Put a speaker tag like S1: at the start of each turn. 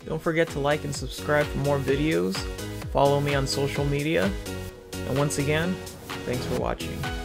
S1: Don't forget to like and subscribe for more videos. Follow me on social media. And once again, thanks for watching.